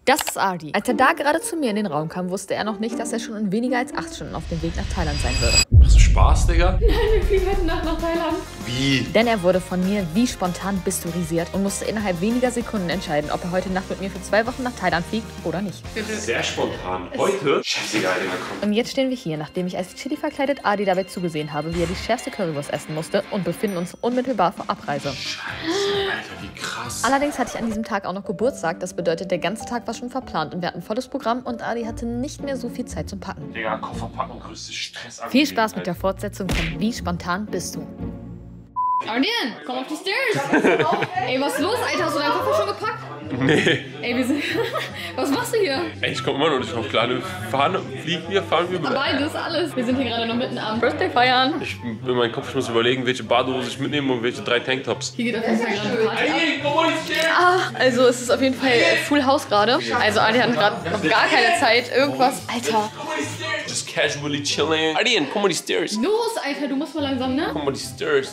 Das ist Adi. Als er da gerade zu mir in den Raum kam, wusste er noch nicht, dass er schon in weniger als 8 Stunden auf dem Weg nach Thailand sein würde. Machst du Spaß, Digga? Nein, wir fliegen heute Nacht nach Thailand. Wie? Denn er wurde von mir wie spontan bisturisiert und musste innerhalb weniger Sekunden entscheiden, ob er heute Nacht mit mir für 2 Wochen nach Thailand fliegt oder nicht. Sehr spontan. Heute? Scheißegal, Digga, komm. Und jetzt stehen wir hier, nachdem ich als Chili verkleidet Adi dabei zugesehen habe, wie er die schärfste Currywurst essen musste und befinden uns unmittelbar vor Abreise. Scheiße, Alter, wie krass. Allerdings hatte ich an diesem Tag auch noch Geburtstag, das bedeutet, der ganze Tag war schon verplant und wir hatten volles Programm und Adi hatte nicht mehr so viel Zeit zum Packen. Digga, Koffer packen, größte Stress. Viel Spaß mit der Fortsetzung von Wie spontan bist du? Ardian, komm auf die Stairs. Ey, was ist los, Alter? Hast du deinen Koffer schon gepackt? Nee. Ey, wir sind... Was machst du hier? Ey, ich komm immer noch nicht drauf klar. Fliegen wir, fahren wir. Beides, alles. Wir sind hier gerade noch mitten am Birthday feiern. In meinem Kopf, ich muss überlegen, welche Badehose ich mitnehme und welche 3 Tanktops. Hier geht auf jeden Fall gerade eine Party ab. Ey, komm mal nicht her! Also es ist auf jeden Fall Full House gerade. Also Adi hat gerade noch gar keine Zeit. Irgendwas. Alter. Just casually chilling. Ardian, komm mal die Stairs. Los, Alter, du musst mal langsam, ne? Komm mal die Stairs.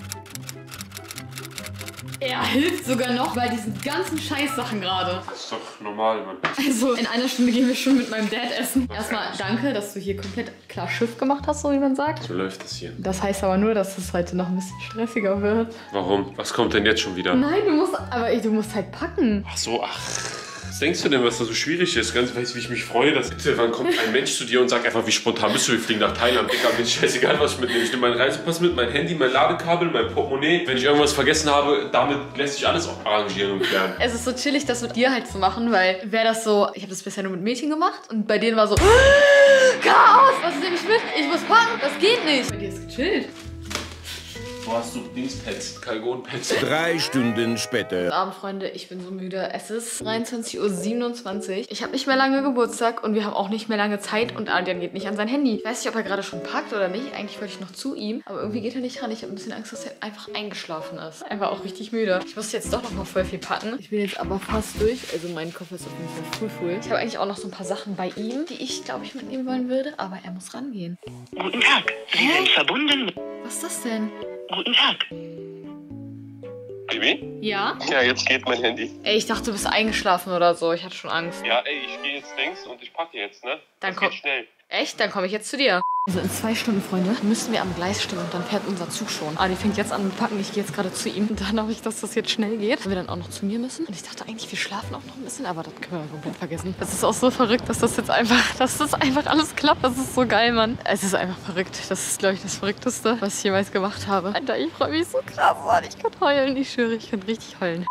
Er hilft sogar noch bei diesen ganzen Scheißsachen gerade. Das ist doch normal, Mann. Also in einer Stunde gehen wir schon mit meinem Dad essen. Erstmal danke, dass du hier komplett klar Schiff gemacht hast, so wie man sagt. So läuft das hier. Das heißt aber nur, dass es heute noch ein bisschen stressiger wird. Warum? Was kommt denn jetzt schon wieder? Nein, du musst halt packen. Ach so, ach. Was denkst du denn, was da so schwierig ist? Ganz weißt du, wie ich mich freue, dass bitte, wann kommt ein Mensch zu dir und sagt einfach, wie spontan bist du, wir fliegen nach Thailand. Digga, mir ist scheißegal, was ich mitnehme. Ich nehme meinen Reisepass mit, mein Handy, mein Ladekabel, mein Portemonnaie. Wenn ich irgendwas vergessen habe, damit lässt sich alles auch arrangieren und klären. Es ist so chillig, das mit dir halt zu machen, weil wäre das so, ich habe das bisher nur mit Mädchen gemacht und bei denen war so, Chaos, was nehme ich mit? Ich muss packen, das geht nicht. Bei dir ist gechillt. Wo hast du Dingspads, Kalgonpads? 3 Stunden später. Guten Abend, Freunde, ich bin so müde. Es ist 23:27 Uhr. Ich habe nicht mehr lange Geburtstag und wir haben auch nicht mehr lange Zeit und Adrian geht nicht an sein Handy. Ich weiß nicht, ob er gerade schon packt oder nicht. Eigentlich wollte ich noch zu ihm, aber irgendwie geht er nicht ran. Ich habe ein bisschen Angst, dass er einfach eingeschlafen ist. Einfach auch richtig müde. Ich muss jetzt doch noch mal voll viel packen. Ich bin jetzt aber fast durch. Also mein Koffer ist auf jeden Fall full. Ich habe eigentlich auch noch so ein paar Sachen bei ihm, die ich, glaube ich, mitnehmen wollen würde, aber er muss rangehen. Guten Tag, Sie sind verbunden. Was ist das denn? Guten Tag. Baby? Ja? Ja, jetzt geht mein Handy. Ey, ich dachte, du bist eingeschlafen oder so. Ich hatte schon Angst. Ja, ey, ich gehe jetzt links und ich packe jetzt, ne? Dann Das komm. geht schnell. Echt? Dann komme ich jetzt zu dir. Also in 2 Stunden, Freunde, müssen wir am Gleis stehen und dann fährt unser Zug schon. Adi fängt jetzt an mit Packen. Ich gehe jetzt gerade zu ihm. Und dann hoffe ich, dass das jetzt schnell geht. Weil wir dann auch noch zu mir müssen. Und ich dachte eigentlich, wir schlafen auch noch ein bisschen, aber das können wir komplett vergessen. Das ist auch so verrückt, dass das jetzt einfach alles klappt. Das ist so geil, Mann. Es ist einfach verrückt. Das ist, glaube ich, das Verrückteste, was ich jemals gemacht habe. Alter, ich freue mich so krass, Mann. Ich kann heulen. Ich schwöre, ich kann richtig heulen.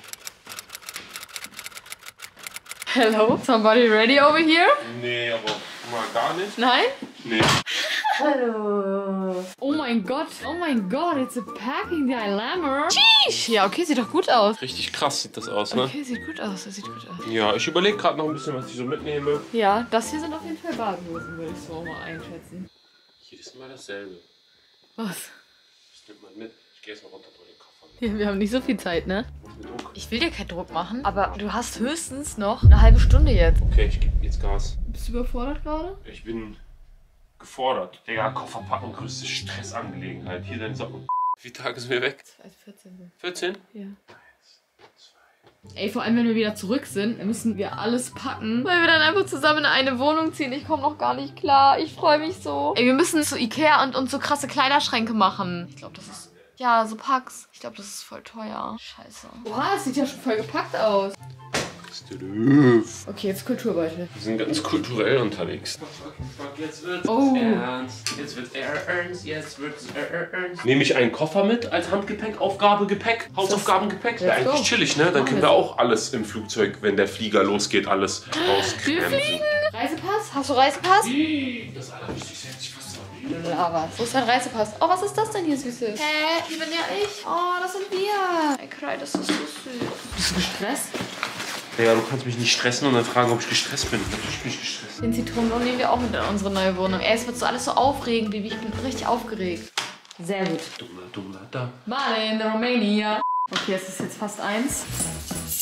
Hello? Somebody ready over here? Nee, aber mal gar nicht. Nein? Nee. Hallo. Oh mein Gott, it's a packing dilemma. Sheesh. Ja, okay, sieht doch gut aus. Richtig krass sieht das aus, ne? Okay, sieht gut aus, das sieht gut aus. Ja, ich überlege gerade noch ein bisschen, was ich so mitnehme. Ja, das hier sind auf jeden Fall Badehosen, würde ich so mal einschätzen. Jedes Mal dasselbe. Was? Das nimmt man mit. Ich gehe erstmal runter, den Koffer mit. Ja, wir haben nicht so viel Zeit, ne? Druck. Ich will dir keinen Druck machen, aber du hast höchstens noch eine halbe Stunde jetzt. Okay, ich gebe jetzt Gas. Bist du überfordert gerade? Ich bin gefordert. Digga, Koffer packen, größte Stressangelegenheit. Hier deine Socken. Wie viele Tage sind wir weg? 14. 14? Ja. Ey, vor allem, wenn wir wieder zurück sind, dann müssen wir alles packen, weil wir dann einfach zusammen in eine Wohnung ziehen. Ich komme noch gar nicht klar. Ich freue mich so. Ey, wir müssen zu Ikea und so krasse Kleiderschränke machen. Ich glaube, das ist... Ja, so Packs. Ich glaube, das ist voll teuer. Scheiße. Boah, das sieht ja schon voll gepackt aus. Okay, jetzt Kulturbeutel. Wir sind ganz kulturell unterwegs. Jetzt wird's ernst. Jetzt wird's ernst. Jetzt wird's ernst. Nehme ich einen Koffer mit als Handgepäck, Aufgabegepäck, Hausaufgabengepäck? Wäre eigentlich chillig, ne? Dann können wir auch alles im Flugzeug, wenn der Flieger losgeht, alles Wir rauskrempeln. fliegen! Reisepass? Hast du Reisepass? Das Allerwichtigste hätte ich fast Aber wo ist dein Reisepass? Oh, was ist das denn hier, Süßes? Hä? Hier bin ja ich. Oh, das sind wir. Ey, Cry, das ist so süß. Bist du gestresst? Ja, du kannst mich nicht stressen und dann fragen, ob ich gestresst bin. Natürlich bin ich gestresst. Den Zitronenbaum nehmen wir auch mit in unsere neue Wohnung. Ey, es wird so alles so aufregend, Baby. Ich bin richtig aufgeregt. Sehr gut. Dummer, da. Mal in Romania. Okay, es ist jetzt fast 1.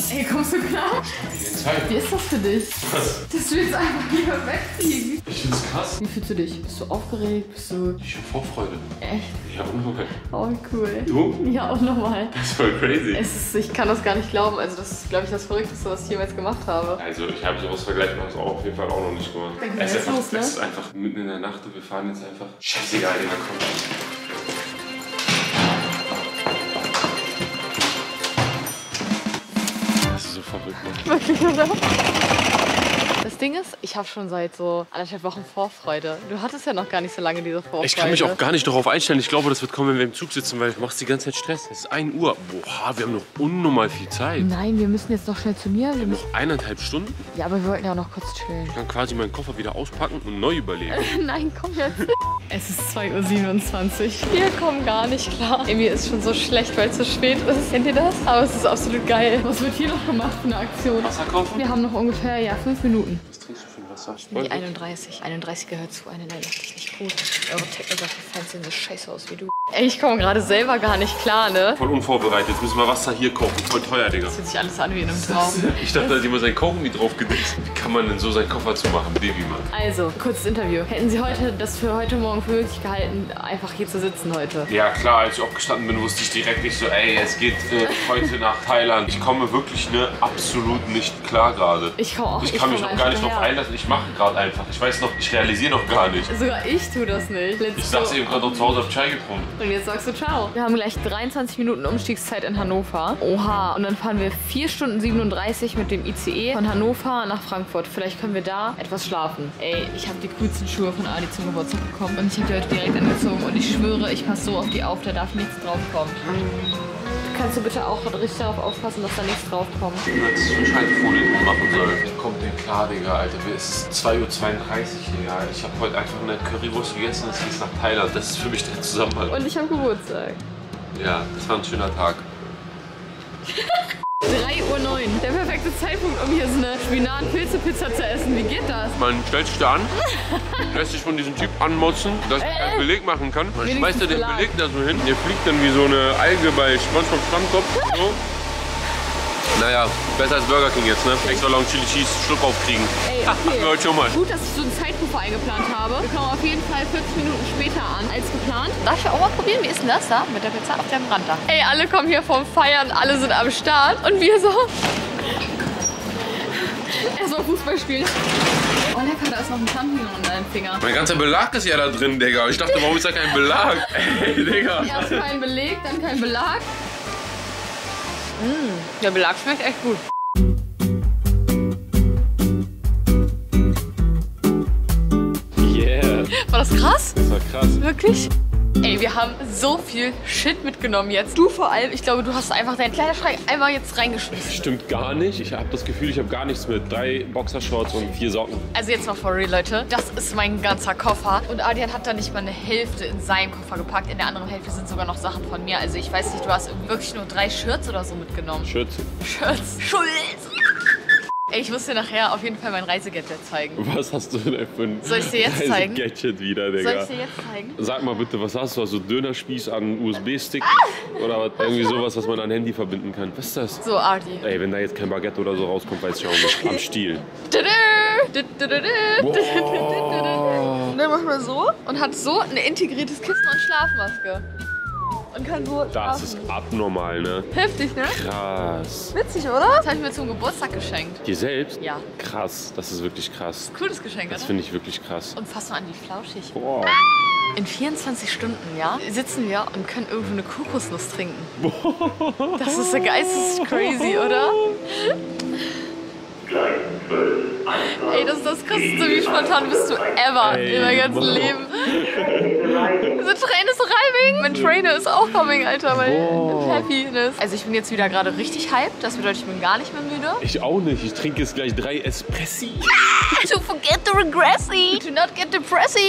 Ey, kommst du klar? Wie ist das für dich? Was? Dass du jetzt einfach wieder wegfliegen. Ich find's krass. Wie fühlst du dich? Bist du aufgeregt? Bist du... Ich hab Vorfreude. Echt? Ja, unnormal. Oh, wie cool. Du? Ja, auch nochmal. Das ist voll crazy. Ich kann das gar nicht glauben. Also das ist, glaube ich, das Verrückteste, was ich jemals gemacht habe. Also ich habe sowas Vergleichbares auch auf jeden Fall auch noch nicht gemacht. Dann Es ist, geht's los, ne? es ist einfach mitten in der Nacht und wir fahren jetzt einfach. Scheißegal, Digga, komm. Das ist so verrückt, ne? Wirklich, oder? Das Ding ist, ich habe schon seit so 1,5 Wochen Vorfreude. Du hattest ja noch gar nicht so lange diese Vorfreude. Ich kann mich auch gar nicht darauf einstellen. Ich glaube, das wird kommen, wenn wir im Zug sitzen, weil du machst die ganze Zeit Stress. Es ist 1 Uhr. Boah, wir haben noch unnormal viel Zeit. Nein, wir müssen jetzt noch schnell zu mir. Wir müssen... 1,5 Stunden. Ja, aber wir wollten ja auch noch kurz chillen. Ich kann quasi meinen Koffer wieder auspacken und neu überlegen. Nein, komm jetzt. Es ist 2:27 Uhr. Wir kommen gar nicht klar. Ey, mir ist schon so schlecht, weil es so spät ist. Kennt ihr das? Aber es ist absolut geil. Was wird hier noch gemacht für eine Aktion? Wasser kaufen? Wir haben noch ungefähr, 5 Minuten. Was trinkst du für ein Wasser? Die 31. 31 gehört zu einer, nein, das ist nicht gut. Eure Techno-Fans sehen so scheiße aus wie du. Ey, ich komme gerade selber gar nicht klar, ne? Voll unvorbereitet. Jetzt müssen wir Wasser hier kochen. Voll teuer, Digga. Das fühlt sich alles an wie in einem Traum. Ich dachte, da hat jemand sein Kaugummi drauf gedickt. Wie kann man denn so seinen Koffer zumachen, Babymann? Also, kurzes Interview. Hätten Sie das für heute Morgen für möglich gehalten, einfach hier zu sitzen heute? Ja klar, als ich aufgestanden bin, wusste ich direkt nicht so, ey, es geht heute nach Thailand. Ich komme wirklich absolut nicht klar gerade. Ich komme auch. Ich kann mich noch gar nicht drauf einlassen. Ich mache gerade einfach. Ich weiß noch, ich realisiere noch gar nicht. Sogar ich tue das nicht. Ich sag's eben gerade noch zu Hause auf Chai getrunken. Und jetzt sagst du ciao. Wir haben gleich 23 Minuten Umstiegszeit in Hannover. Oha. Und dann fahren wir 4 Stunden 37 mit dem ICE von Hannover nach Frankfurt. Vielleicht können wir da etwas schlafen. Ey, ich habe die coolsten Schuhe von Adi zum Geburtstag bekommen. Und ich habe die heute direkt angezogen. Und ich schwöre, ich passe so auf die auf, da darf nichts drauf kommen. Kannst du bitte auch richtig darauf aufpassen, dass da nichts drauf kommt? Ich hätte Schaltfolie drum machen sollen. Wie kommt denn klar, Digga, Alter? Es ist 2:32 Uhr, Digga. Ich habe heute einfach eine Currywurst gegessen und es geht nach Thailand. Das ist für mich der Zusammenhalt. Und ich habe Geburtstag. Ja, das war ein schöner Tag. 3:09 Uhr. Der perfekte Zeitpunkt, um hier so eine Spinat-Pilze-Pizza zu essen. Wie geht das? Man stellt sich da an, lässt sich von diesem Typ anmotzen, dass er keinen Beleg machen kann. Man schmeißt er den Beleg da so hin. Der fliegt dann wie so eine Alge bei SpongeBob Schwammkopf. So. Naja, besser als Burger King jetzt, ne? Extra Long Chili Cheese, Schluck aufkriegen. Ey, okay. Hatten wir heute schon mal. Gut, dass ich so einen Zeitpuffer eingeplant habe. Wir kommen auf jeden Fall 40 Minuten später an als geplant. Darf ich auch mal probieren? Wie ist denn das da? Mit der Pizza auf dem Rand da. Ey, alle kommen hier vom Feiern, alle sind am Start. Und wir so... Erstmal Fußball spielen. Oh lecker, da ist noch ein Champignon in deinem Finger. Mein ganzer Belag ist ja da drin, Digga. Ich dachte, warum ist da kein Belag? Ey, Digga. Erst kein Beleg, dann kein Belag. Der Belag schmeckt echt gut. Yeah. War das krass? Das war krass. Wirklich? Ey, wir haben so viel Shit mitgenommen jetzt. Du vor allem, ich glaube, du hast einfach deinen Kleiderschrank einmal jetzt reingeschmissen. Stimmt gar nicht. Ich habe das Gefühl, ich habe gar nichts mit. 3 Boxershorts und 4 Socken. Also jetzt mal for real, Leute. Das ist mein ganzer Koffer. Und Adrian hat da nicht mal eine Hälfte in seinen Koffer gepackt. In der anderen Hälfte sind sogar noch Sachen von mir. Also ich weiß nicht, du hast irgendwie wirklich nur 3 Shirts oder so mitgenommen. Schütze. Shirts. Schulz. Ey, ich muss dir nachher auf jeden Fall mein Reisegadget zeigen. Was hast du denn für ein Soll ich dir jetzt zeigen? Gadget wieder, Digga? Soll ich dir jetzt zeigen? Sag mal bitte, was hast du? Also Dönerspieß an USB-Stick? Oder was? Irgendwie sowas, was man an Handy verbinden kann. Was ist das? So, Ardi. Ey, wenn da jetzt kein Baguette oder so rauskommt, weiß ich auch nicht. Am Stiel. Boah. Dann macht man so und hat so ein integriertes Kissen und Schlafmaske. Und kann so Das ist abnormal, ne? heftig, ne? Krass. Witzig, oder? Das habe ich mir zum Geburtstag geschenkt. Dir selbst? Ja. Krass, das ist wirklich krass. Cooles Geschenk, Das oder? finde ich wirklich krass. Und fass mal an, wie flauschig. Boah. In 24 Stunden, ja, sitzen wir und können irgendwo eine Kokosnuss trinken. Das ist der geistescrazy, oder? Ey, das ist das krasseste, wie spontan bist du ever in deinem ganzen Leben. Diese Train ist arriving. Mein Trainer ist auch coming, Alter, weil Happiness. Also ich bin jetzt wieder gerade richtig hyped. Das bedeutet, ich bin gar nicht mehr müde. Ich auch nicht. Ich trinke jetzt gleich 3 Espressi. To forget the regressy. To not get depressy.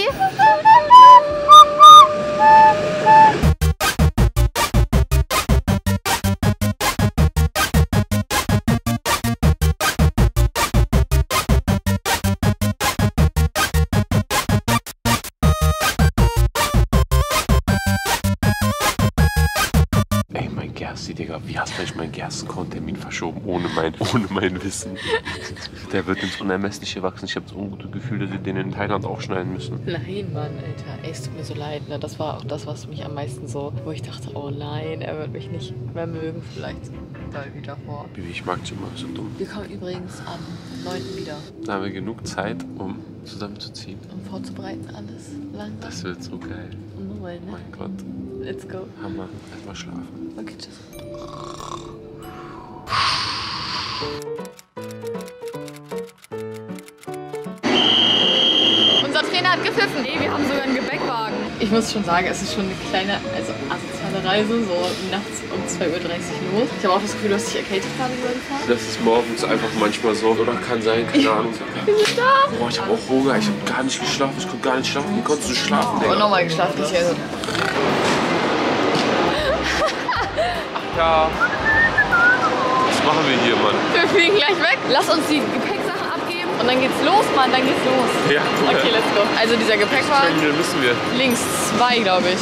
Ey, mein Gersti, Digga. Digga, wie hast du eigentlich meinen Gerstenkorn-Termin verschoben, ohne mein Wissen? Der wird ins Unermessliche wachsen. Ich habe das ungute Gefühl, dass wir den in Thailand aufschneiden müssen. Nein, Mann, Alter. Ey, es tut mir so leid, ne? Das war auch das, was mich am meisten so, wo ich dachte, oh nein, er wird mich nicht mehr mögen, vielleicht bald wieder vor. Bibi, ich mag dich immer, so dumm. Wir kommen übrigens am 9. wieder. Da haben wir genug Zeit, um zusammenzuziehen. Um vorzubereiten alles. Langsam. Das wird so geil. Und nur, ne? Mein Gott. Let's go. Hammer. Erstmal schlafen. Okay, tschüss. Unser Trainer hat gepfiffen. Nee, wir haben sogar einen Gepäckwagen. Ich muss schon sagen, es ist schon eine kleine, also asoziale Reise, so nachts um 2:30 Uhr los. Ich habe auch das Gefühl, du hast dich erkältet gerade übergefahren. Das ist morgens einfach manchmal so. Oder kann sein, keine Ahnung. Wir sind da. Boah, ich habe auch Hunger. Ich habe gar nicht geschlafen. Ich konnte gar nicht schlafen. Wie konntest du schlafen, Digga? Und nochmal geschlafen, ich also. Ja. Was machen wir hier, Mann? Wir fliegen gleich weg. Lass uns die Gepäcksachen abgeben und dann geht's los, Mann, dann geht's los. Ja. Okay, let's go. Also dieser Gepäckwagen, Terminal müssen wir. links 2, glaube ich.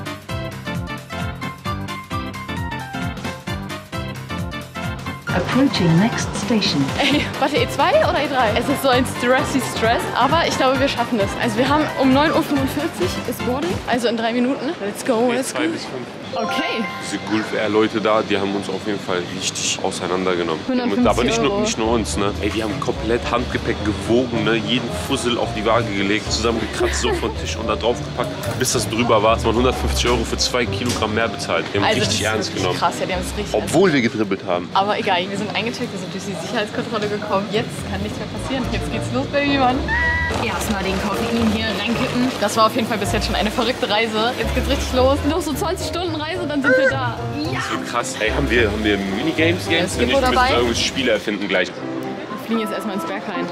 Approaching next station. Ey, warte, E2 oder E3? Es ist so ein Stress, aber ich glaube, wir schaffen das. Also wir haben um 9:45 Uhr ist Boarding, also in 3 Minuten. Let's go, let's go. 2 bis 5. Okay. Diese Gulf Air Leute da, die haben uns auf jeden Fall richtig auseinandergenommen. 150 Aber nicht €. nur uns, ne? Ey, wir haben komplett Handgepäck gewogen, ne? Jeden Fussel auf die Waage gelegt, zusammengekratzt, so von Tisch und da drauf gepackt, bis das drüber war. Es waren 150 € für 2 Kilogramm mehr bezahlt. Die haben Also richtig das ist ernst wirklich genommen. krass, ja, die haben es richtig Obwohl wir getribbelt haben. Aber egal, wir sind eingecheckt, wir sind durch die Sicherheitskontrolle gekommen. Jetzt kann nichts mehr passieren. Jetzt geht's los, Baby, Mann. Erstmal den Koffein hier reinkippen. Das war auf jeden Fall bis jetzt schon eine verrückte Reise. Jetzt geht's richtig los. Noch so 20 Stunden Reise, dann sind wir da. Ja. So krass. Ey, haben wir Minigames? Ja, es Wenn gibt nicht, wo müssen dabei. wir irgendwelche Spiele erfinden gleich. Wir fliegen jetzt erstmal ins Berghain.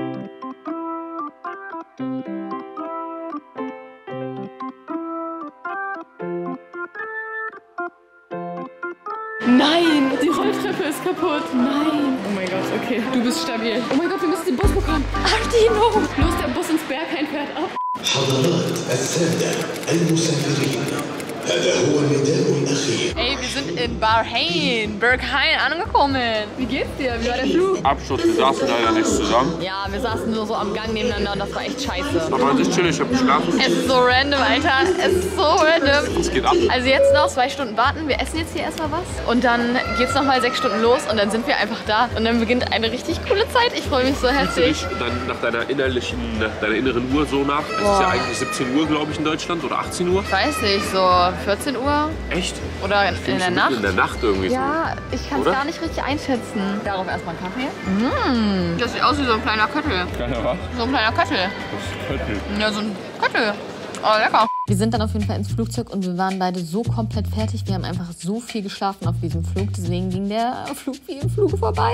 Nein, die Rolltreppe ist kaputt. Nein. Oh mein Gott, okay. Du bist stabil. Oh mein Gott, wir müssen den Bus bekommen. Artino. Los, der Bus ins Berghain fährt ab. حضرات السادة المسافرين هذا هو النداء الأخير. Ey, wir sind in Berghain angekommen. Wie geht's dir? Wie war der Flug? Absturz, wir saßen leider nicht zusammen. Ja, wir saßen nur so am Gang nebeneinander und das war echt scheiße. Aber an sich chillig, ich hab geschlafen. Es ist so random, Alter. Es ist so random. Es geht ab. Also jetzt noch 2 Stunden warten. Wir essen jetzt hier erstmal was. Und dann geht's nochmal 6 Stunden los und dann sind wir einfach da. Und dann beginnt eine richtig coole Zeit. Ich freue mich so heftig. Dann nach deiner inneren Uhr so nach. Es ist ja eigentlich 17 Uhr, glaube ich, in Deutschland oder 18 Uhr. Ich weiß nicht, so 14 Uhr Echt? oder in der Nacht. In der Nacht irgendwie Ja, ich kann es Oder? gar nicht richtig einschätzen. Darauf erstmal einen Kaffee. Das sieht aus wie so ein kleiner Köttel. Keiner was? So ein kleiner Köttel. Köttel. Ja, so ein Köttel. Oh, lecker. Wir sind dann auf jeden Fall ins Flugzeug und wir waren beide so komplett fertig. Wir haben einfach so viel geschlafen auf diesem Flug. Deswegen ging der Flug wie im Fluge vorbei.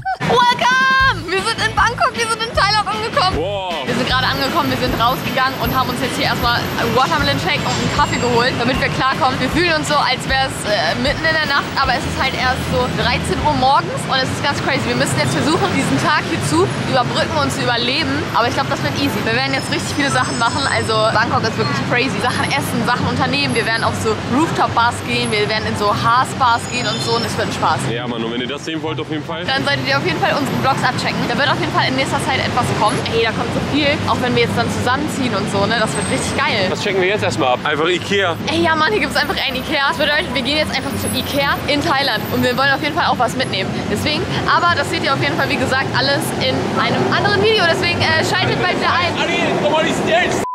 Welcome! Wir sind in Bangkok, wir sind in Thailand angekommen. Wow. Wir sind gerade angekommen, wir sind rausgegangen und haben uns jetzt hier erstmal Watermelon Shake und einen Kaffee geholt, damit wir klarkommen. Wir fühlen uns so, als wäre es mitten in der Nacht, aber es ist halt erst so 13 Uhr morgens und es ist ganz crazy. Wir müssen jetzt versuchen, diesen Tag hier zu überbrücken und zu überleben, aber ich glaube, das wird easy. Wir werden jetzt richtig viele Sachen machen, also Bangkok ist wirklich crazy. Sachen essen, Sachen unternehmen, wir werden auf so Rooftop-Bars gehen, wir werden in so Haas-Bars gehen und so und es wird ein Spaß. Ja, Mann, und wenn ihr das sehen wollt, auf jeden Fall. Dann solltet ihr auf jeden Fall unsere Vlogs abchecken. Da wird auf jeden Fall in nächster Zeit etwas kommen. Ey, da kommt so viel, auch wenn wir jetzt dann zusammenziehen und so, ne? Das wird richtig geil. Das checken wir jetzt erstmal ab. Einfach Ikea. Ey, ja Mann, hier gibt es einfach ein Ikea. Das bedeutet, wir gehen jetzt einfach zu Ikea in Thailand und wir wollen auf jeden Fall auch was mitnehmen. Deswegen, aber das seht ihr auf jeden Fall, wie gesagt, alles in einem anderen Video. Deswegen schaltet bald wieder ein.